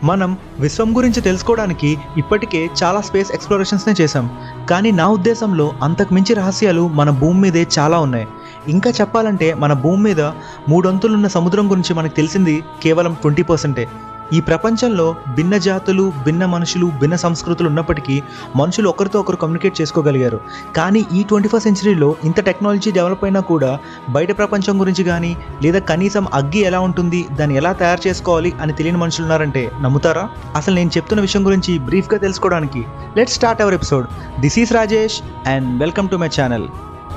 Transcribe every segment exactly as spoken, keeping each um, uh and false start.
మనం విశ్వం గురించి తెలుసుకోవడానికి ఇప్పటికే చాలా స్పేస్ ఎక్స్ప్లోరేషన్స్నే చేసాం. కానీ నా ఉద్దేశంలో అంతకు మించి రహస్యాలు మన భూమి మీదే చాలా ఉన్నాయి. ఇంకా చెప్పాలంటే మన భూమి మీద మూడొంతులున్న సముద్రం గురించి మనకు తెలిసింది కేవలం ట్వంటీ పర్సెంటే. ఈ ప్రపంచంలో భిన్న జాతులు, భిన్న మనుషులు, భిన్న సంస్కృతులు ఉన్నప్పటికీ మనుషులు ఒకరితో ఒకరు కమ్యూనికేట్ చేసుకోగలిగారు. కానీ ఈ ట్వంటీ ఫస్ట్ సెంచరీలో ఇంత టెక్నాలజీ డెవలప్ అయినా కూడా బయట ప్రపంచం గురించి కానీ లేదా కనీసం అగ్గి ఎలా ఉంటుంది, దాన్ని ఎలా తయారు చేసుకోవాలి అని తెలియని మనుషులు ఉన్నారంటే నమ్ముతారా? అసలు నేను చెప్తున్న విషయం గురించి బ్రీఫ్గా తెలుసుకోవడానికి let's start our episode. This is Rajesh and welcome to my channel.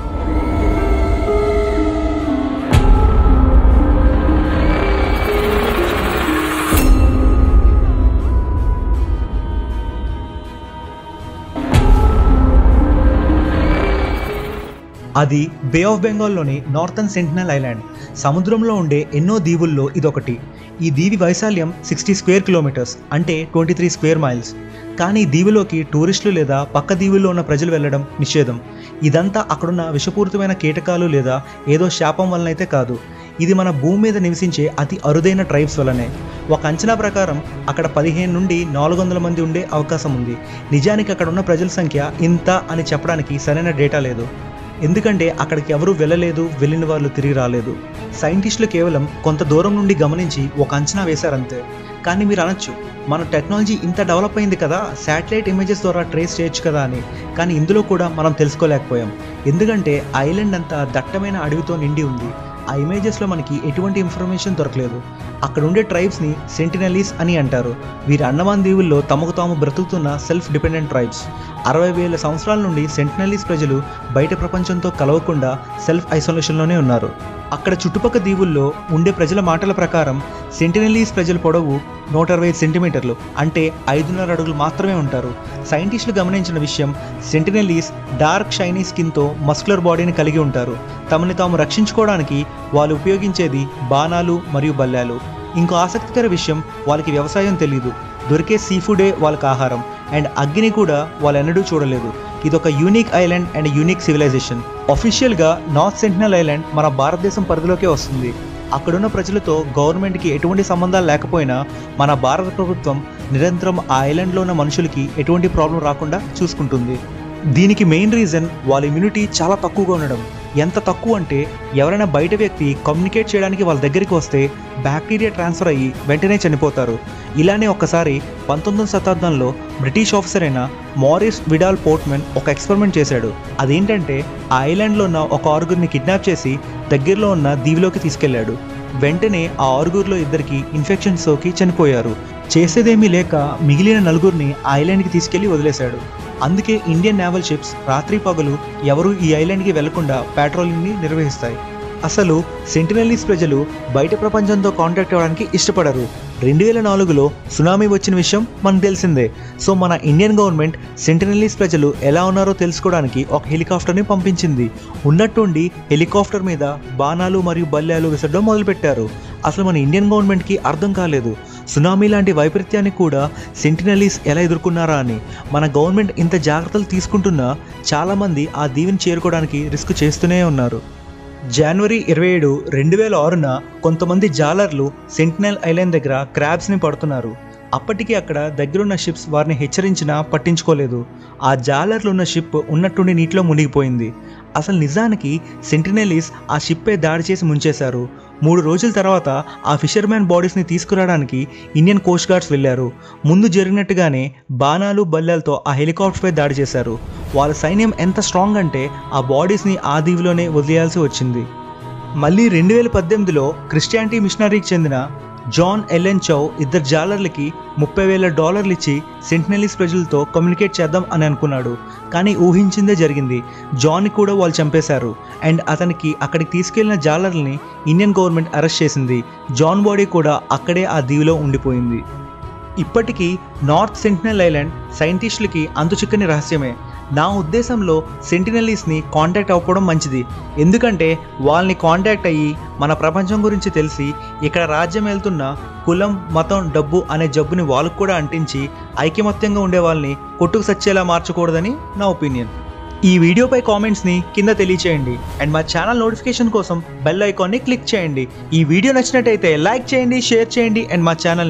అది బే ఆఫ్ బెంగాల్లోని నార్థన్ సెంటినల్ ఐలాండ్. సముద్రంలో ఉండే ఎన్నో దీవుల్లో ఇదొకటి. ఈ దీవి వైశాల్యం సిక్స్టీ స్క్వేర్ కిలోమీటర్స్ అంటే ట్వంటీ త్రీ స్క్వేర్ మైల్స్. కానీ ఈ దీవిలోకి టూరిస్టులు లేదా పక్క దీవుల్లో ఉన్న ప్రజలు వెళ్ళడం నిషేధం. ఇదంతా అక్కడున్న విషపూరితమైన కీటకాలు లేదా ఏదో శాపం వలనైతే కాదు. ఇది మన భూమి మీద నివసించే అతి అరుదైన ట్రైబ్స్ వల్లనే. ఒక అంచనా ప్రకారం అక్కడ పదిహేను నుండి నాలుగు వందల మంది ఉండే అవకాశం ఉంది. నిజానికి అక్కడ ఉన్న ప్రజల సంఖ్య ఇంత అని చెప్పడానికి సరైన డేటా లేదు. ఎందుకంటే అక్కడికి ఎవరూ వెళ్ళలేదు, వెళ్ళిన వాళ్ళు తిరిగి రాలేదు. సైంటిస్టులు కేవలం కొంత దూరం నుండి గమనించి ఒక అంచనా వేశారంతే. కానీ మీరు అనొచ్చు, మన టెక్నాలజీ ఇంత డెవలప్ అయింది కదా, శాటిలైట్ ఇమేజెస్ ద్వారా ట్రేస్ చేయొచ్చు కదా అని. కానీ ఇందులో కూడా మనం తెలుసుకోలేకపోయాం. ఎందుకంటే ఐలాండ్ అంతా దట్టమైన అడవితో నిండి ఉంది. ఆ ఇమేజెస్లో మనకి ఎటువంటి ఇన్ఫర్మేషన్ దొరకలేదు. అక్కడ ఉండే ట్రైబ్స్ని సెంటినలీస్ అని అంటారు. వీరి అండమాన్ దీవుల్లో తమకు తాము బ్రతుకుతున్న సెల్ఫ్ డిపెండెంట్ ట్రైబ్స్. అరవై వేల సంవత్సరాల నుండి సెంటినలీస్ ప్రజలు బయట ప్రపంచంతో కలవకుండా సెల్ఫ్ ఐసోలేషన్లోనే ఉన్నారు. అక్కడ చుట్టుపక్కల దీవుల్లో ఉండే ప్రజల మాటల ప్రకారం సెంటినలీస్ ప్రజల పొడవు నూట అరవై ఐదు సెంటీమీటర్లు అంటే ఐదున్నర అడుగులు మాత్రమే ఉంటారు. సైంటిస్టులు గమనించిన విషయం, సెంటినలీస్ డార్క్ షైనీ స్కిన్తో మస్కులర్ బాడీని కలిగి ఉంటారు. తమని తాము రక్షించుకోవడానికి వాళ్ళు ఉపయోగించేది బాణాలు మరియు బల్లాలు. ఇంకో ఆసక్తికర విషయం, వాళ్ళకి వ్యవసాయం తెలియదు. దొరికే సీ ఫుడే వాళ్ళకి ఆహారం. అండ్ అగ్గిని కూడా వాళ్ళు ఎన్నడూ చూడలేదు. ఇదొక unique island and unique civilization. అఫీషియల్గా నార్త్ సెంటినల్ ఐలాండ్ మన భారతదేశం పరిధిలోకే వస్తుంది. అక్కడున్న ప్రజలతో గవర్నమెంట్కి ఎటువంటి సంబంధాలు లేకపోయినా మన భారత ప్రభుత్వం నిరంతరం ఆ ఐలాండ్లో ఉన్న మనుషులకి ఎటువంటి ప్రాబ్లం రాకుండా చూసుకుంటుంది. దీనికి మెయిన్ రీజన్ వాళ్ళ ఇమ్యూనిటీ చాలా తక్కువగా ఉండడం. ఎంత తక్కువ అంటే ఎవరైనా బయట వ్యక్తి కమ్యూనికేట్ చేయడానికి వాళ్ళ దగ్గరికి వస్తే బ్యాక్టీరియా ట్రాన్స్ఫర్ అయ్యి వెంటనే చనిపోతారు. ఇలానే ఒక్కసారి పంతొమ్మిదవ శతాబ్దంలో బ్రిటిష్ ఆఫీసర్ అయిన మారిస్ విడాల్ పోర్ట్మెన్ ఒక ఎక్స్పెరిమెంట్ చేశాడు. అదేంటంటే ఆ ఐలాండ్లో ఉన్న ఒక ఆరుగురిని కిడ్నాప్ చేసి దగ్గరలో ఉన్న దీవిలోకి తీసుకెళ్లాడు. వెంటనే ఆ ఆరుగురిలో ఇద్దరికి ఇన్ఫెక్షన్ సోకి చనిపోయారు. చేసేదేమీ లేక మిగిలిన నలుగురిని ఆ ఐలాండ్కి తీసుకెళ్లి వదిలేశాడు. అందుకే ఇండియన్ నేవల్ షిప్స్ రాత్రి పగలు ఎవరూ ఈ ఐలాండ్కి వెళ్లకుండా పెట్రోలింగ్ని నిర్వహిస్తాయి. అసలు సెంటినలీస్ ప్రజలు బయట ప్రపంచంతో కాంటాక్ట్ అవ్వడానికి ఇష్టపడరు. రెండు వేల నాలుగులో సునామీ వచ్చిన విషయం మనకు తెలిసిందే. సో మన ఇండియన్ గవర్నమెంట్ సెంటినలీస్ ప్రజలు ఎలా ఉన్నారో తెలుసుకోవడానికి ఒక హెలికాప్టర్ని పంపించింది. ఉన్నట్టుండి హెలికాప్టర్ మీద బాణాలు మరియు బల్లాలు విసరడం మొదలుపెట్టారు. అసలు మన ఇండియన్ గవర్నమెంట్కి అర్థం కాలేదు సునామీ లాంటి వైపరీత్యాన్ని కూడా సెంటినలీస్ ఎలా ఎదుర్కొన్నారా అని. మన గవర్నమెంట్ ఇంత జాగ్రత్తలు తీసుకుంటున్నా చాలామంది ఆ దీవిని చేరుకోవడానికి రిస్క్ చేస్తూనే ఉన్నారు. జనవరి ఇరవై ఏడు రెండు వేల ఆరున కొంతమంది జాలర్లు సెంటినల్ ఐలాండ్ దగ్గర క్రాబ్స్ని పడుతున్నారు. అప్పటికి అక్కడ దగ్గరున్న షిప్స్ వారిని హెచ్చరించినా పట్టించుకోలేదు. ఆ జాలర్లు ఉన్న షిప్ ఉన్నట్టుండి నీటిలో మునిగిపోయింది. అసలు నిజానికి సెంటినలీస్ ఆ షిప్పే దాడి చేసి ముంచేశారు. మూడు రోజుల తర్వాత ఆ ఫిషర్మ్యాన్ బాడీస్ని తీసుకురావడానికి ఇండియన్ కోస్ట్ గార్డ్స్ వెళ్ళారు. ముందు జరిగినట్టుగానే బాణాలు బల్లాలతో ఆ హెలికాప్టర్పై దాడి చేశారు. వాళ్ళ సైన్యం ఎంత స్ట్రాంగ్ అంటే ఆ బాడీస్ని ఆ దీవిలోనే వదిలేయాల్సి వచ్చింది. మళ్ళీ రెండు వేల పద్దెనిమిదిలో క్రిస్టియానిటీ మిషనరీకి చెందిన జాన్ ఎలెన్ చౌ ఇద్దరు జాలర్లకి ముప్పై వేల డాలర్లు ఇచ్చి సెంటినలీస్ ప్రజలతో కమ్యూనికేట్ చేద్దాం అని అనుకున్నాడు. కానీ ఊహించిందే జరిగింది. జాన్ని కూడా వాళ్ళు చంపేశారు. అండ్ అతనికి అక్కడికి తీసుకెళ్లిన జాలర్లని ఇండియన్ గవర్నమెంట్ అరెస్ట్ చేసింది. జాన్ బాడీ కూడా అక్కడే ఆ దీవిలో ఉండిపోయింది. ఇప్పటికీ నార్త్ సెంటినల్ ఐలాండ్ సైంటిస్టులకి అంతుచిక్కని రహస్యమే. నా ఉద్దేశంలో సెంటినలీస్ని కాంటాక్ట్ అవ్వడం మంచిది. ఎందుకంటే వాళ్ళని కాంటాక్ట్ అయ్యి మన ప్రపంచం గురించి తెలిసి ఇక్కడ రాజ్యం వెళ్తున్న కులం, మతం, డబ్బు అనే జబ్బుని వాళ్ళకు కూడా అంటించి ఐకమత్యంగా ఉండే వాళ్ళని కొట్టుకు సచ్చేలా మార్చకూడదని నా ఒపీనియన్. ఈ వీడియోపై కామెంట్స్ని కింద తెలియచేయండి అండ్ మా ఛానల్ నోటిఫికేషన్ కోసం బెల్ ఐకాన్ని క్లిక్ చేయండి. ఈ వీడియో నచ్చినట్టయితే లైక్ చేయండి, షేర్ చేయండి అండ్ మా ఛానల్ని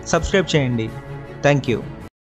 సబ్స్క్రైబ్ చేయండి. Thank you.